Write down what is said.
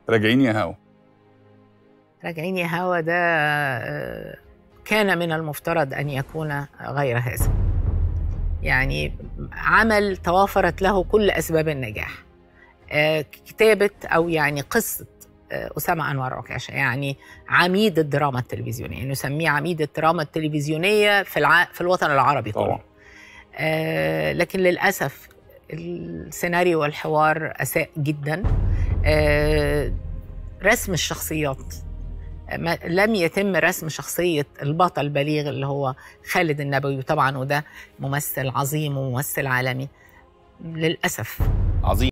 راجعين يا هوا. راجعين يا هوا ده كان من المفترض أن يكون غير هذا. يعني عمل توافرت له كل أسباب النجاح. كتابة أو يعني قصة أسامة أنور عكاشة، يعني عميد الدراما التلفزيونية، يعني نسميه عميد الدراما التلفزيونية في الوطن العربي كله. لكن للأسف السيناريو والحوار أساء جدا. رسم الشخصيات لم يتم رسم شخصية البطل البليغ اللي هو خالد النبوي، وطبعا وده ممثل عظيم وممثل عالمي للأسف. عظيم.